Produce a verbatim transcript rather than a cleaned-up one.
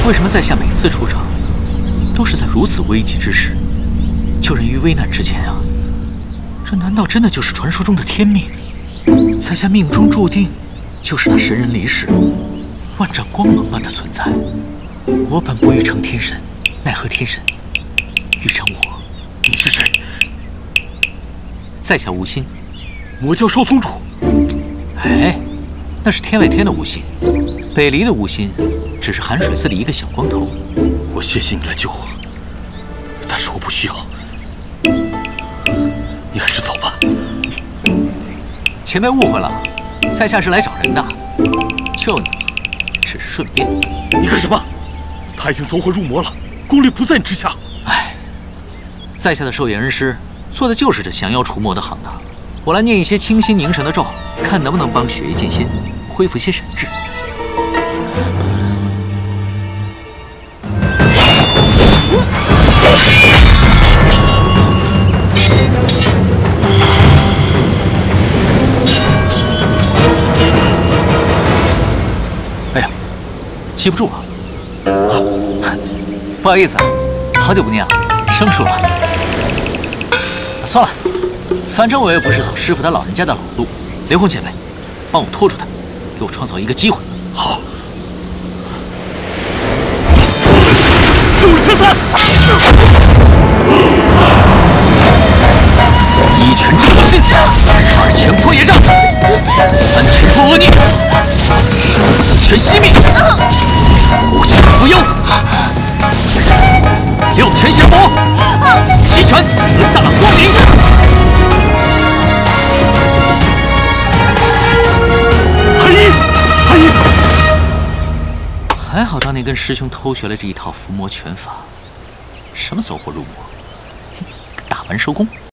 为什么在下每次出场，都是在如此危急之时，救人于危难之前啊？这难道真的就是传说中的天命？在下命中注定就是那神人离世，万丈光芒般的存在。我本不欲成天神，奈何天神欲成我。 你是谁？ 在下无心， 我叫少宗主。 哎，那是天外天的无心，北离的无心只是寒水寺里一个小光头。 我谢谢你来救我，但是我不需要。你还是走吧。 前辈误会了，在下是来找人的，救你只是顺便。 你干什么？他已经走火入魔了，功力不在你之下。 哎，在下的寿元恩师做的就是这降妖除魔的行当。我来念一些清心凝神的咒，看能不能帮血液静心，恢复些神智。哎呀，记不住啊！啊，不好意思啊，好久不见了，生疏了。算了。反正我也不是走师傅他老人家的老路，刘红前辈，帮我拖住他，给我创造一个机会。 好。就是现在！ 一拳震我心，二拳破业障，三拳破恶孽，四拳熄灭，五拳伏妖，六拳降魔，七拳大光明。还好当年跟师兄偷学了这一套伏魔拳法，什么走火入魔，打完收工。